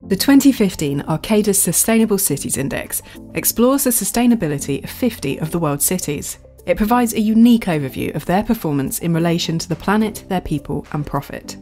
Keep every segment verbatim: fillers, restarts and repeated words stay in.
The twenty fifteen Arcadis Sustainable Cities Index explores the sustainability of fifty of the world's cities. It provides a unique overview of their performance in relation to the planet, their people, and profit.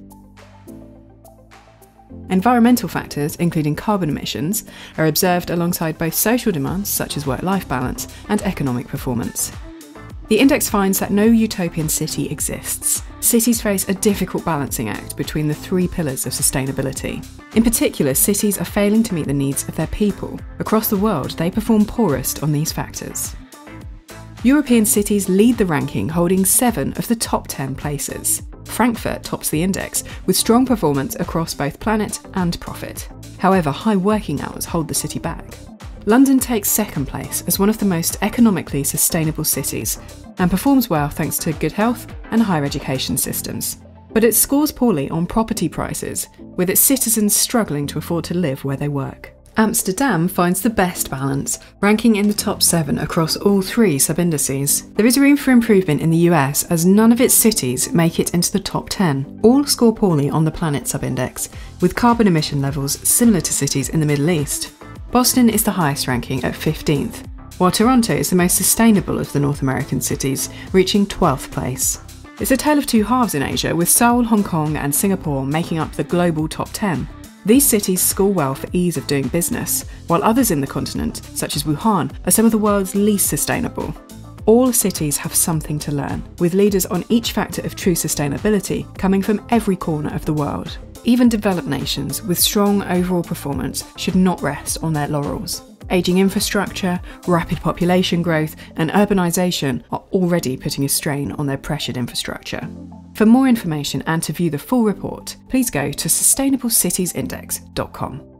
Environmental factors, including carbon emissions, are observed alongside both social demands such as work-life balance and economic performance. The index finds that no utopian city exists. Cities face a difficult balancing act between the three pillars of sustainability. In particular, cities are failing to meet the needs of their people. Across the world, they perform poorest on these factors. European cities lead the ranking, holding seven of the top ten places. Frankfurt tops the index, with strong performance across both planet and profit. However, high working hours hold the city back. London takes second place as one of the most economically sustainable cities, and performs well thanks to good health and higher education systems. But it scores poorly on property prices, with its citizens struggling to afford to live where they work. Amsterdam finds the best balance, ranking in the top seven across all three sub-indices. There is room for improvement in the U S as none of its cities make it into the top ten. All score poorly on the Planet sub-index, with carbon emission levels similar to cities in the Middle East. Boston is the highest ranking at fifteenth, while Toronto is the most sustainable of the North American cities, reaching twelfth place. It's a tale of two halves in Asia, with Seoul, Hong Kong and Singapore making up the global top ten. These cities score well for ease of doing business, while others in the continent, such as Wuhan, are some of the world's least sustainable. All cities have something to learn, with leaders on each factor of true sustainability coming from every corner of the world. Even developed nations with strong overall performance should not rest on their laurels. Ageing infrastructure, rapid population growth, and urbanisation are already putting a strain on their pressured infrastructure. For more information and to view the full report, please go to sustainable cities index dot com.